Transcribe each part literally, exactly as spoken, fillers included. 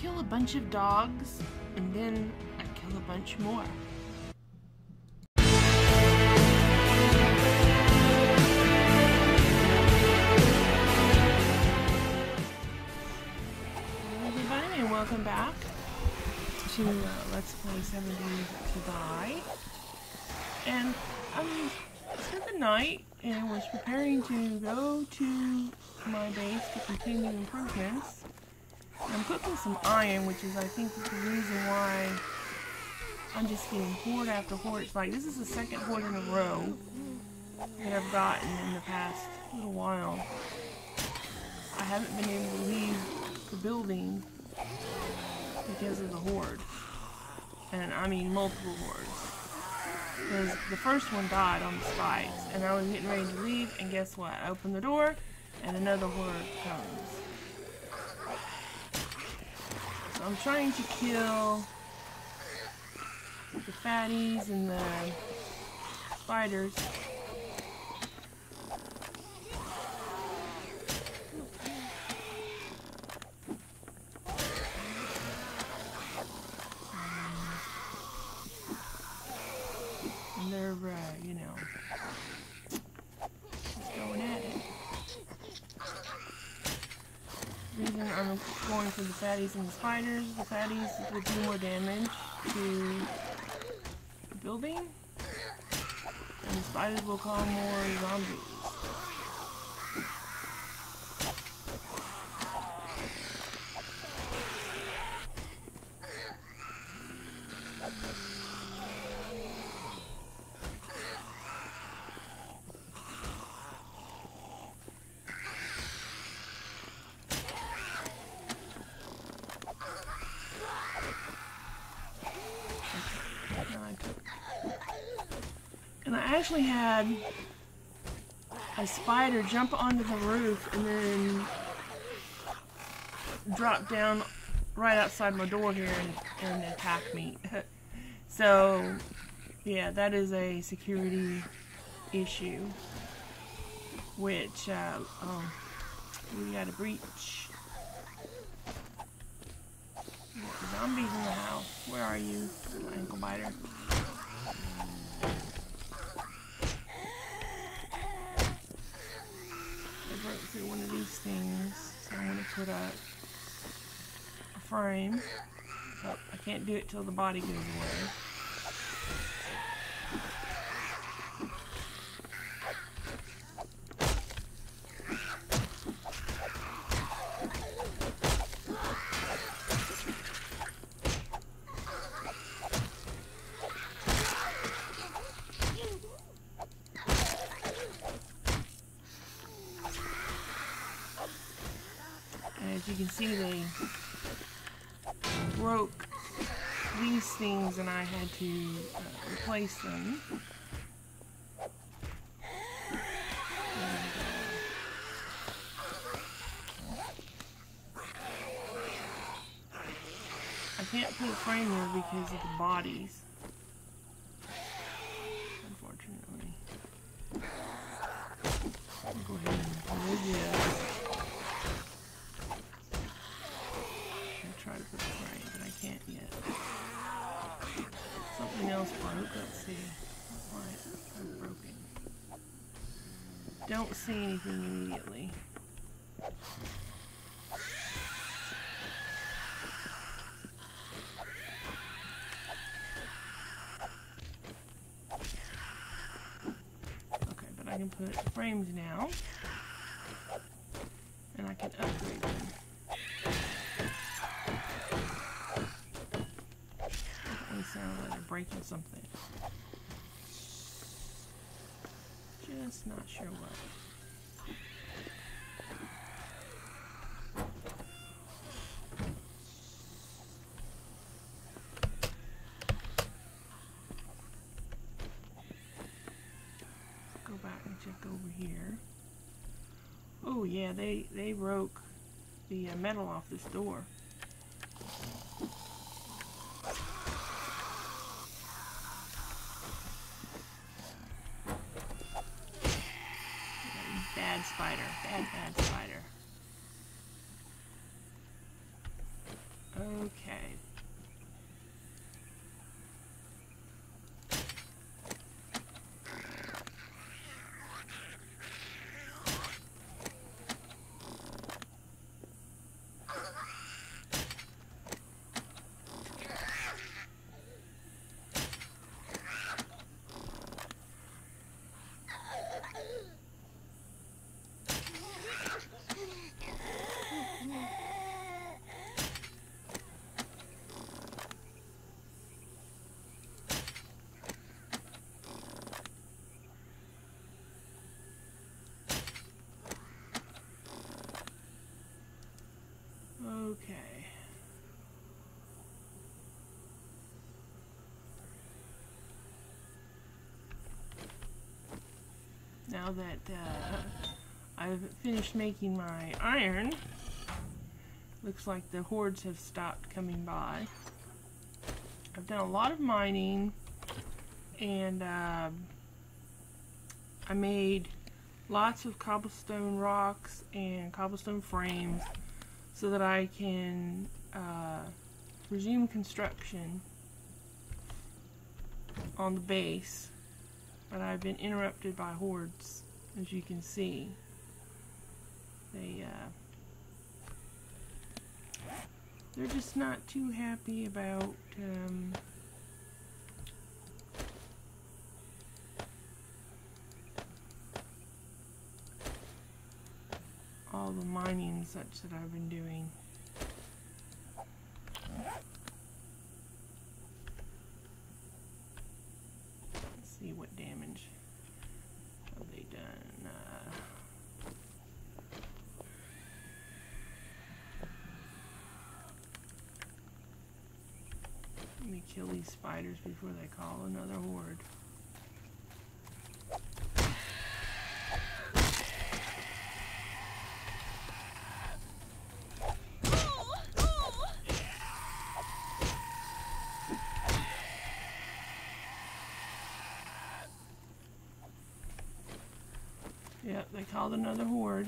kill a bunch of dogs, and then I kill a bunch more. Hello everybody, and welcome back to uh, Let's Play Seven Days to Die. And I spent the night and was preparing to go to my base to continue improvements. I'm cooking some iron, which is I think the reason why I'm just getting horde after horde. It's like this is the second horde in a row that I've gotten in the past little while. I haven't been able to leave the building because of the horde. And I mean multiple hordes. Because the first one died on the spikes, and I was getting ready to leave, and guess what? I opened the door, and another horde comes. So I'm trying to kill the fatties and the spiders. And they're, uh, you know, just going at it. The reason I'm going for the fatties and the spiders, the fatties will do more damage to the building, and the spiders will cause more zombies. And I actually had a spider jump onto the roof and then drop down right outside my door here and, and attack me. So, yeah, that is a security issue. Which, uh, oh, we got a breach. We got zombies in the house. Where are you, little ankle biter? Through one of these things, so I'm going to put a, a frame. Oh, I can't do it till the body goes away. As you can see, they broke these things and I had to uh, replace them. And, uh, I can't put a frame there because of the bodies, unfortunately. I'll go ahead and remove this. Try to put a frame, but I can't yet. Something else broke. Let's see. Why it's broken. Don't see anything immediately. Okay, but I can put frames now, and I can upgrade them. Sound like they're breaking something. Just not sure what. Go back and check over here. Oh yeah, they they broke the uh, metal off this door. Bad spider. Bad, bad spider. Okay. Okay. Now that uh, I've finished making my iron, looks like the hordes have stopped coming by. I've done a lot of mining, and uh, I made lots of cobblestone rocks and cobblestone frames so that I can uh, resume construction on the base, but I've been interrupted by hordes, as you can see. They, uh, they're just not too happy about, um, all the mining and such that I've been doing. Let's see what damage have they done. Uh, let me kill these spiders before they call another horde. Yep, they called another horde.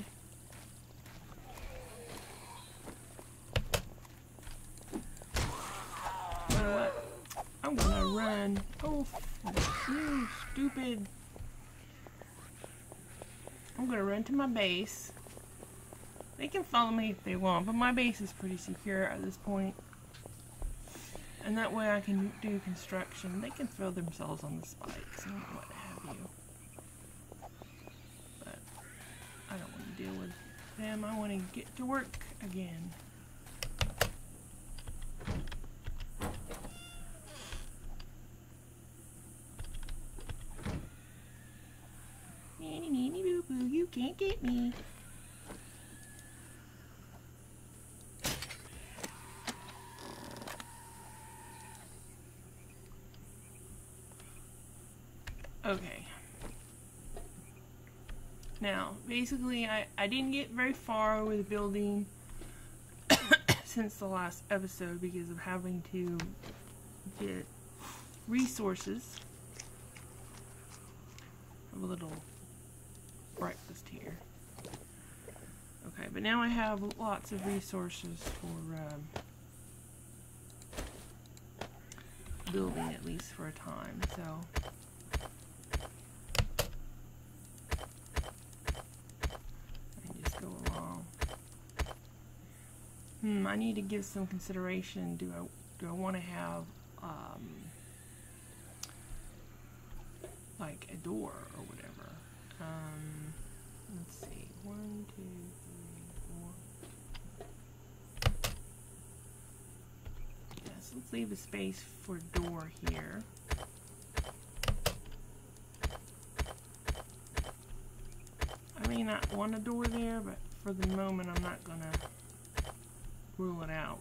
You know what? I'm gonna run. Oh, you stupid. I'm gonna run to my base. They can follow me if they want, but my base is pretty secure at this point. And that way I can do construction. They can throw themselves on the spikes and what have you. But I don't want to deal with them. I want to get to work again. Neeny, neeny, boo, boo, you can't get me. Okay. Now, basically, I, I didn't get very far with building since the last episode because of having to get resources. Have a little breakfast here. Okay, but now I have lots of resources for um, building, at least for a time, so... Hmm, I need to give some consideration. Do I do I want to have um, like a door or whatever? Um, let's see. One, two, three, four. Yes, let's leave a space for a door here. I may not want a door there, but for the moment, I'm not gonna rule it out.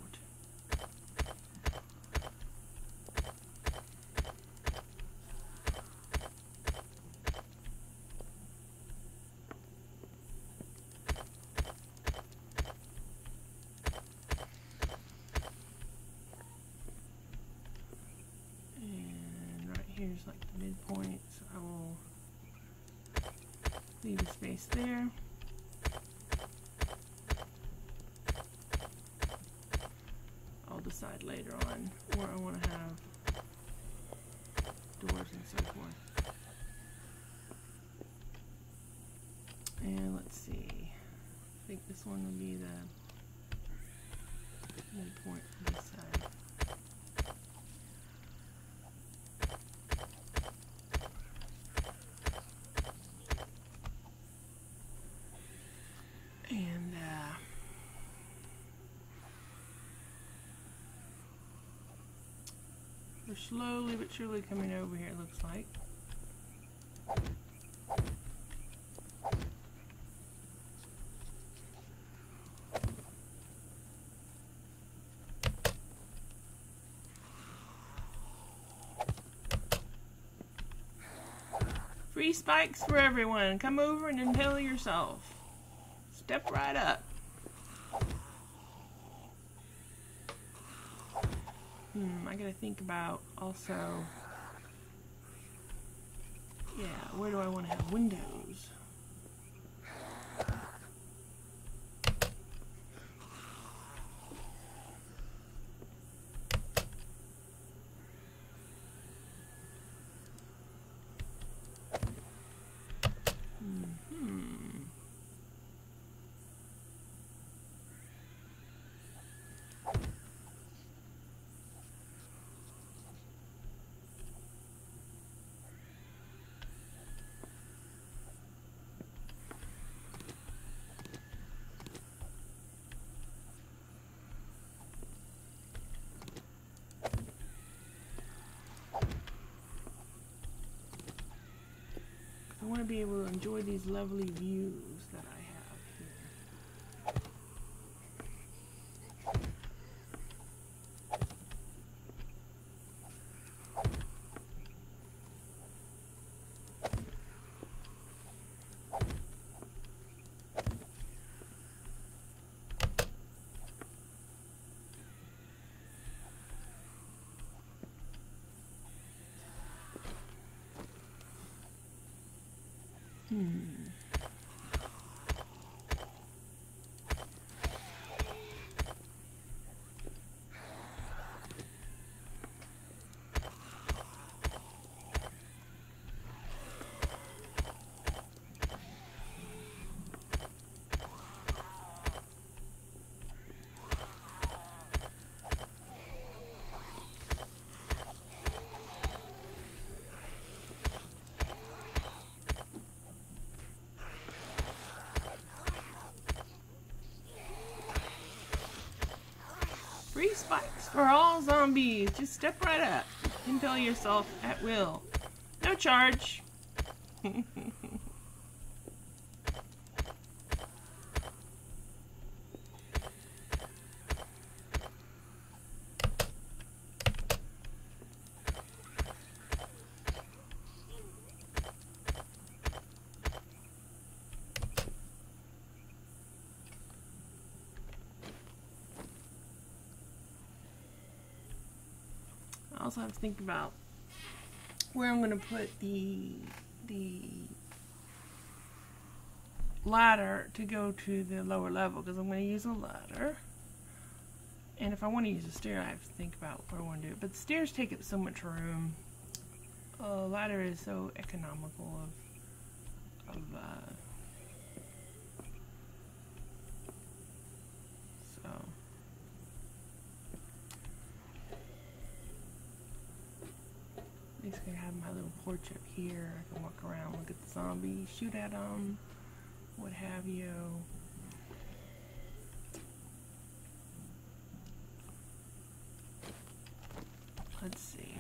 And right here's like the midpoint, so I will leave a space there. decide later on where I want to have doors and so forth. And let's see. I think this one will be the midpoint for this side. And uh, we're slowly but surely coming over here, it looks like. Free spikes for everyone. Come over and impale yourself. Step right up. Hmm, I gotta think about also, yeah, where do I want to have windows? I want to be able to enjoy these lovely views that I have here. Hmm. Free spikes for all zombies. Just step right up. Impale yourself at will. No charge. I also have to think about where I'm going to put the the ladder to go to the lower level, because I'm going to use a ladder, and if I want to use a stair I have to think about where I want to do it, but the stairs take up so much room. A ladder is so economical of, of uh, so basically I have my little porch up here. I can walk around, look at the zombies, shoot at them, what have you. Let's see.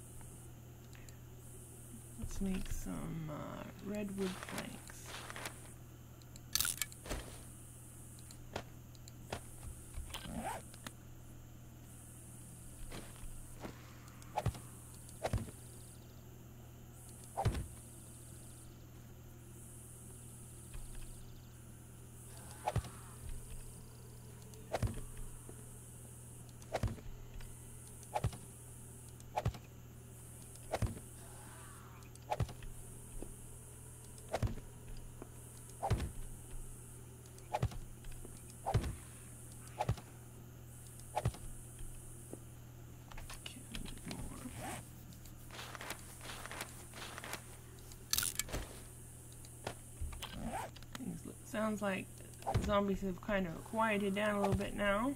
Let's make some uh, redwood planks. sounds like zombies have kind of quieted down a little bit now.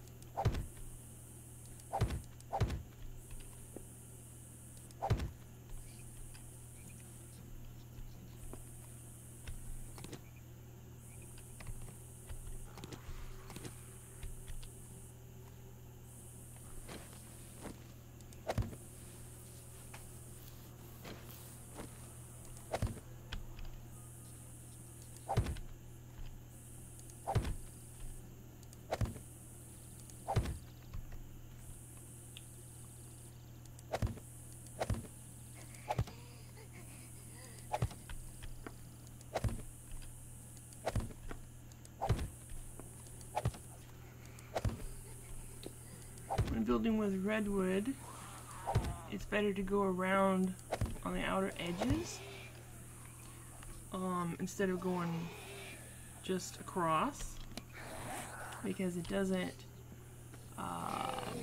Building with redwood, it's better to go around on the outer edges um, instead of going just across, because it doesn't um,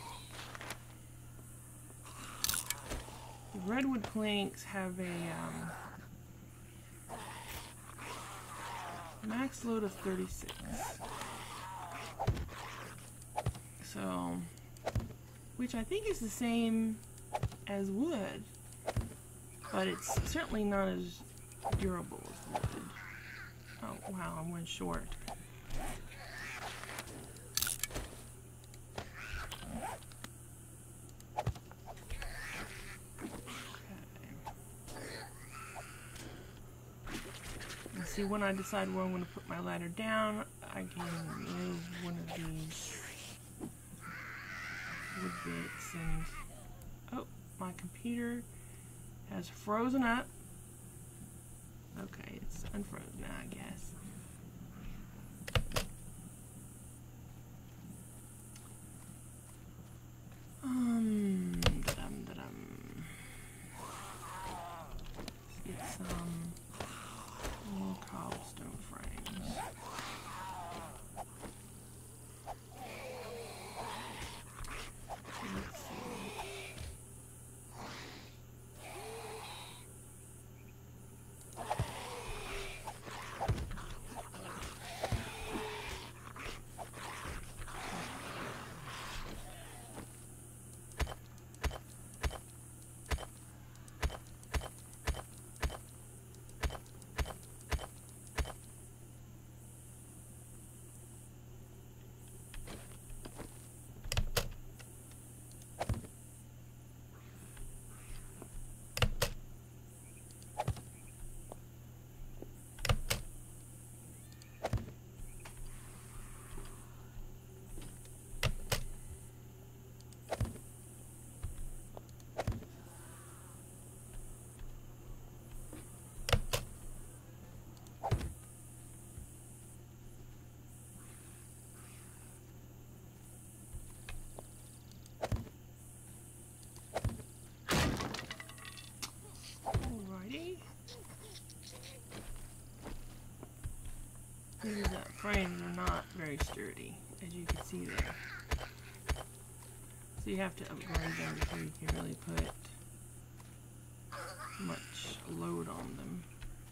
the redwood planks have a um, max load of thirty-six, so which I think is the same as wood, but it's certainly not as durable as wood. Oh wow, I went short. Okay. And see, when I decide where I'm going to put my ladder down, I can remove one of these wood bits, and oh, my computer has frozen up. Okay, it's unfrozen now, I guess. Um, da-dum, da-dum. Let's get some more cobblestone frames. These uh, frames are not very sturdy, as you can see there. So you have to upgrade them before you can really put much load on them.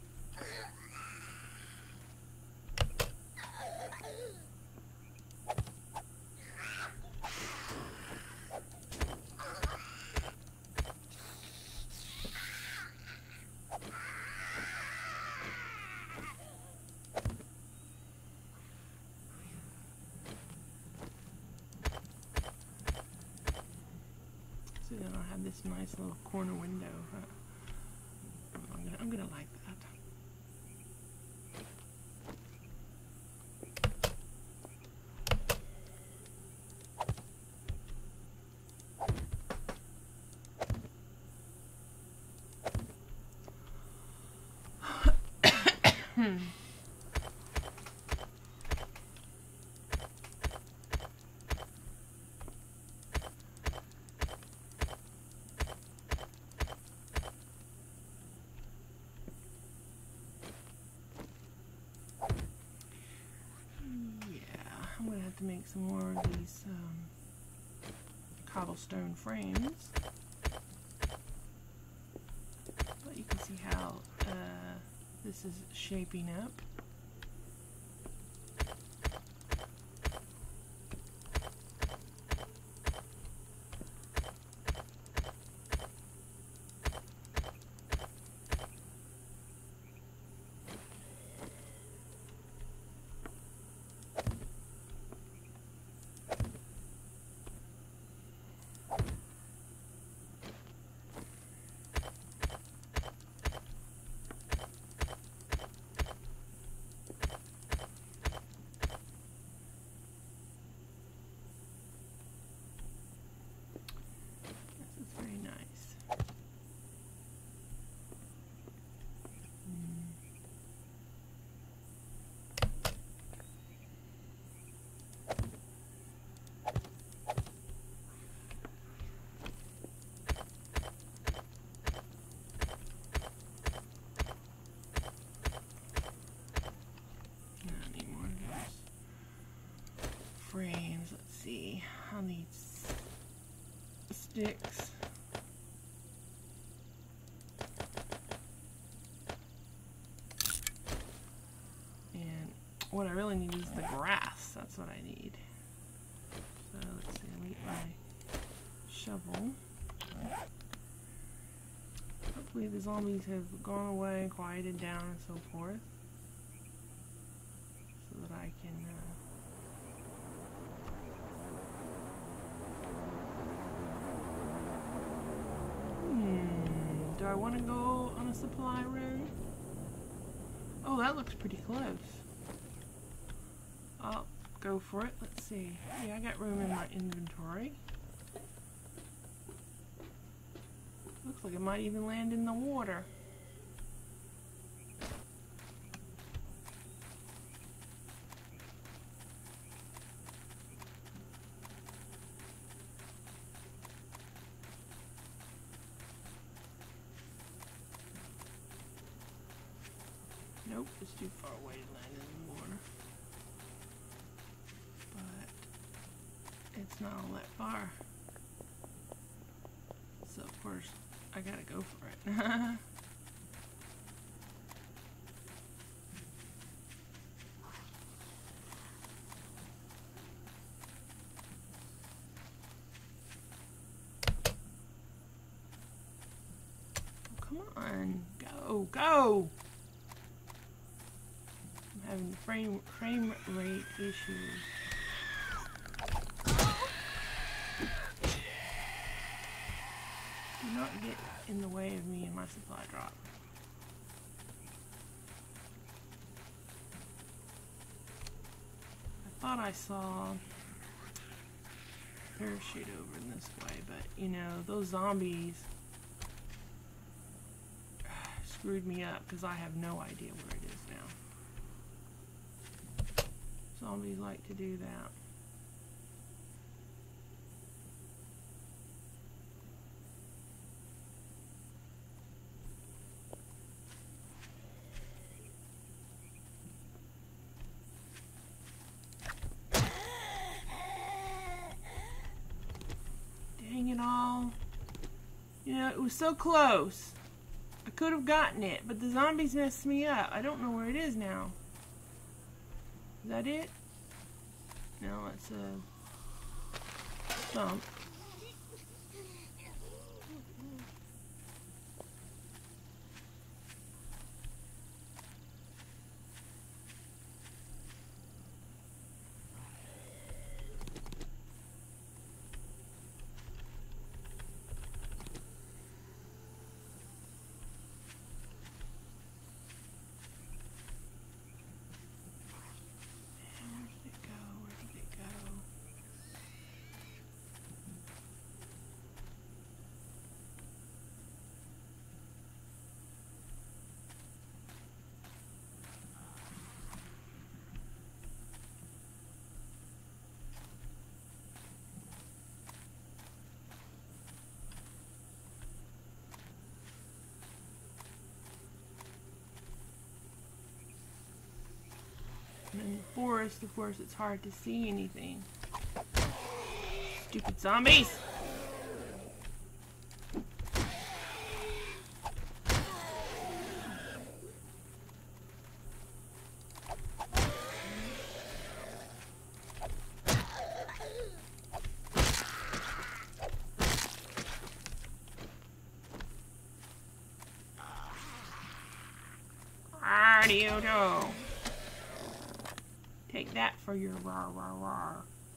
So then I'll have this nice little corner window. Uh, I'm gonna, I'm gonna like that. Hmm. I'm going to have to make some more of these um, cobblestone frames. But you can see how uh, this is shaping up. sticks. And what I really need is the grass. That's what I need. So let's see, I'll get my shovel. Hopefully the zombies have gone away and quieted down and so forth. So that I can uh, hmm, do I want to go on a supply run? Oh, that looks pretty close. I'll go for it. Let's see. Yeah, I got room in my inventory. Looks like it might even land in the water. Nope, it's too far away to land in the water. But it's not all that far. So of course, I gotta go for it. Oh, come on, go, go! I'm having frame frame rate issues. Do not get in the way of me and my supply drop. I thought I saw a parachute over in this way, but you know, those zombies screwed me up because I have no idea where it is now. Zombies like to do that. Dang it all. You know, it was so close. I could have gotten it, but the zombies messed me up. I don't know where it is now. Is that it? No, it's a stump. And in the forest, of course, it's hard to see anything. Stupid zombies! How do you do? Take that for your rawr, rawr, rawr.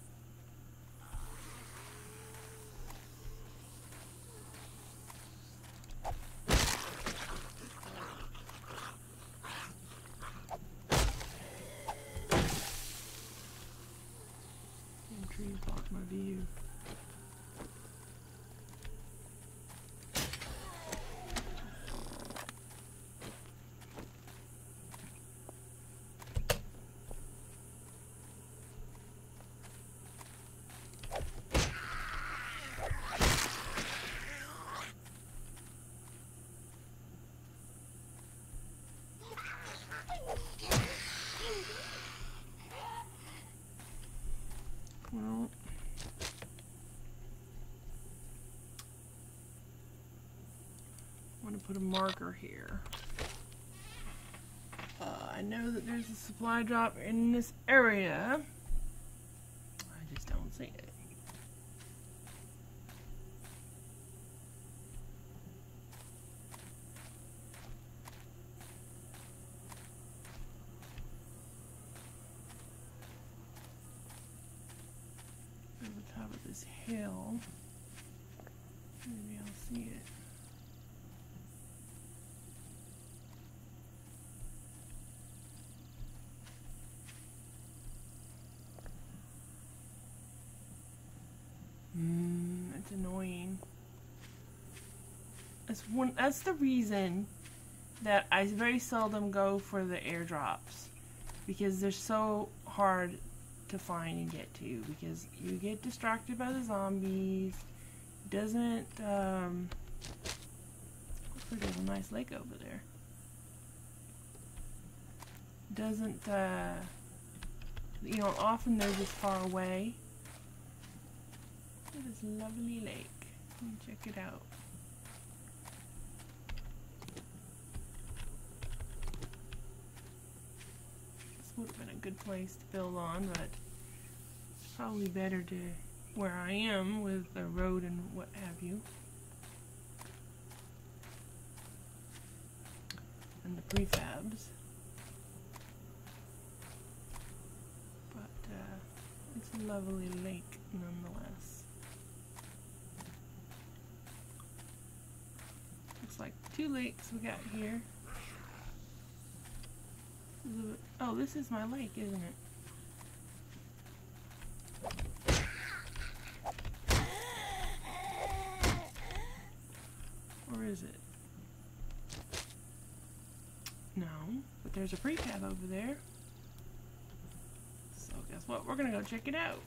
Some trees block my view. Well, want to put a marker here. Uh, I know that there's a supply drop in this area. I just don't see it. Over the top of this hill. Maybe I'll see it. Mm, it's annoying. That's one. That's the reason that I very seldom go for the airdrops, because they're so hard to find and get to. Because you get distracted by the zombies. Doesn't um. Looks like there's a nice lake over there. Doesn't uh. You know, often they're just far away. This lovely lake. Check it out. This would have been a good place to build on, but it's probably better to where I am with the road and what have you. And the prefabs. But uh, it's a lovely lake nonetheless. Looks like two lakes we got here. Oh, this is my lake, isn't it? Or is it? No, but there's a prefab over there. So guess what? We're gonna go check it out.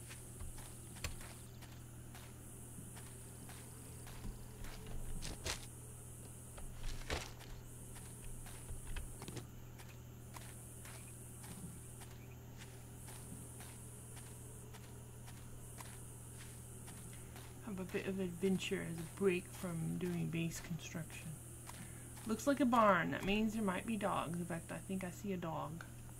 Have a bit of adventure as a break from doing base construction. Looks like a barn. That means there might be dogs. In fact, I think I see a dog.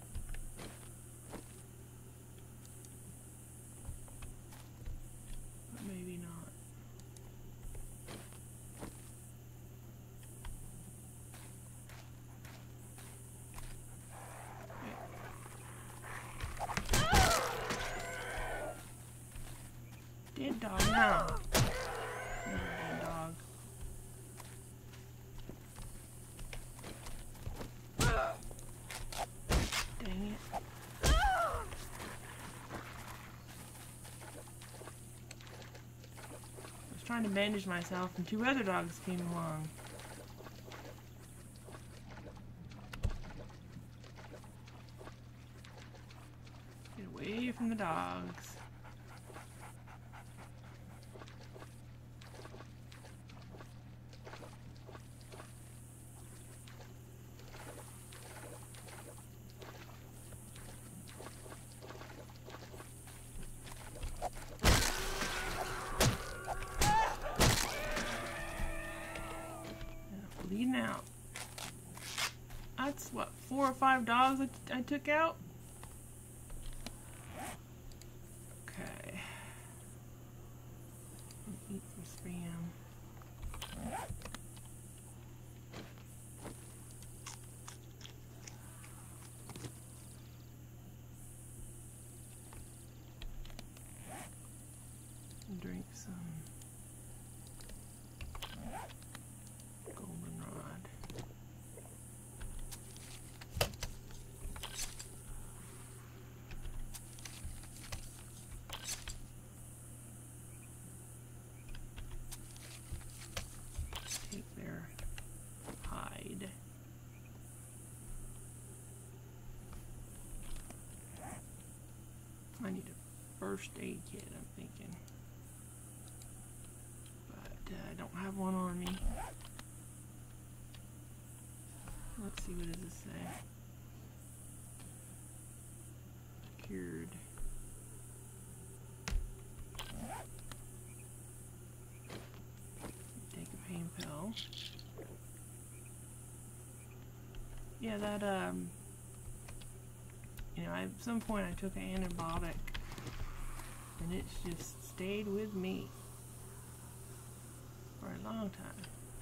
But maybe not. Dead dog now. Another dead dog. Dang it. I was trying to bandage myself and two other dogs came along. Get away from the dogs. Bleeding out. That's what, four or five dogs I, I took out? Okay. Eat some spam. Drink some goldenrod. Take their hide. I need a first aid kit, I'm thinking. But uh, I don't have one on me. Let's see, what does this say? Cured. Take a pain pill. Yeah, that, um, you know, at some point I took an antibiotic and it's just stayed with me for a long time.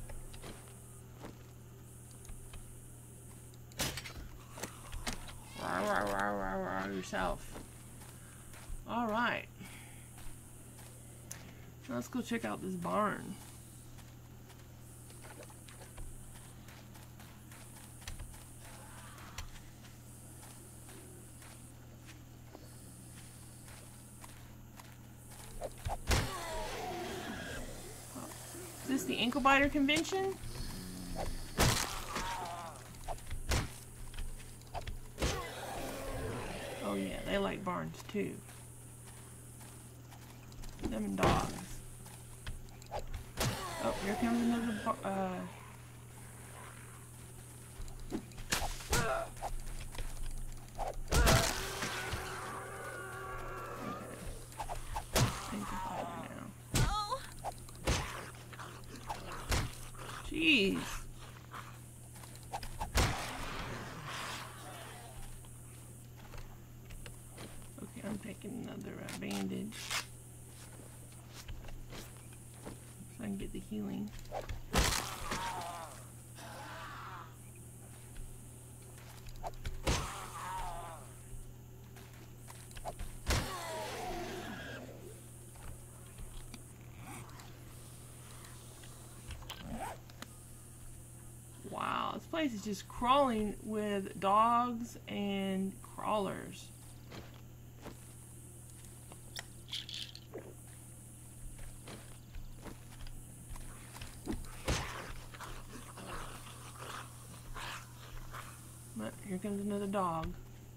Rawr, rawr, rawr, rawr, rawr yourself. Alright. Now let's go check out this barn. Is this the ankle biter convention? Oh yeah, they like barns too. Them and dogs. Oh, here comes another bar uh Jeez. Okay, I'm taking another uh, bandage so I can get the healing. Wow, this place is just crawling with dogs and crawlers. But here comes another dog.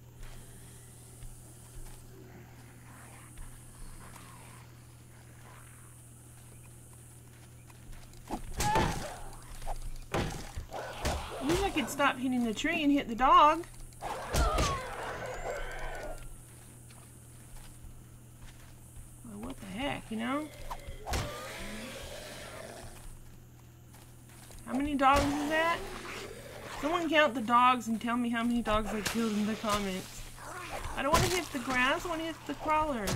I wish I could stop hitting the tree and hit the dog. Well, what the heck, you know? How many dogs is that? Someone count the dogs and tell me how many dogs I killed in the comments. I don't want to hit the grass, I want to hit the crawlers.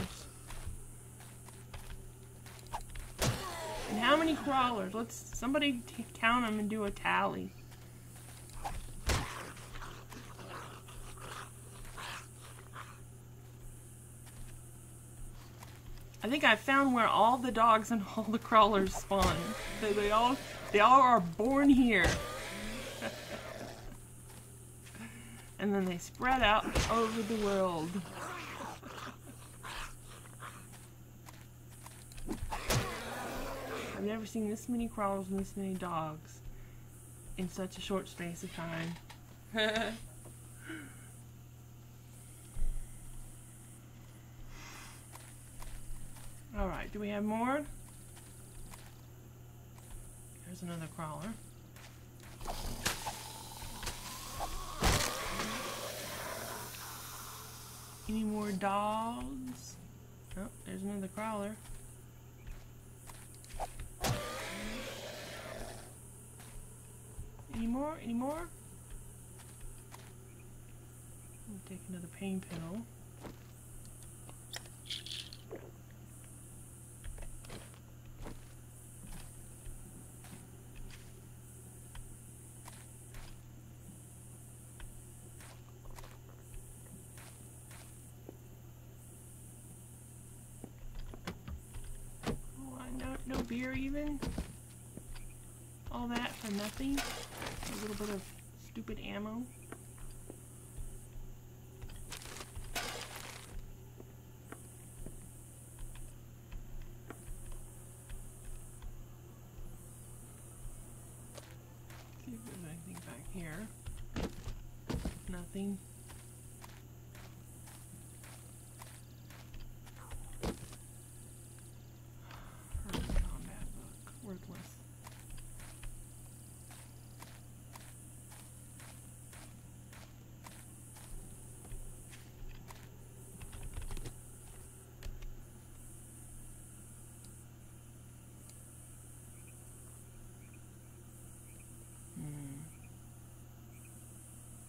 And how many crawlers? Let's somebody t count them and do a tally. I think I found where all the dogs and all the crawlers spawn. They, they all they all are born here. And then they spread out over the world. I've never seen this many crawlers and this many dogs in such a short space of time. Alright, do we have more? There's another crawler. Any more dogs? Oh, there's another crawler. Any more? Any more? I'll take another pain pill. No beer even? All that for nothing? A little bit of stupid ammo? See if there's anything back here. Nothing. Worthless. Hmm.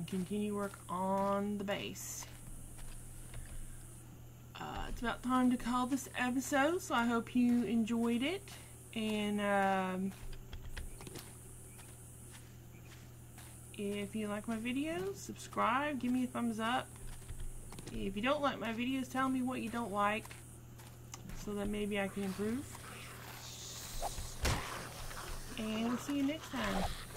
continue work on the base. Uh, it's about time to call this episode, so I hope you enjoyed it. And um, if you like my videos, subscribe, give me a thumbs up. If you don't like my videos, tell me what you don't like, so that maybe I can improve. And we'll see you next time.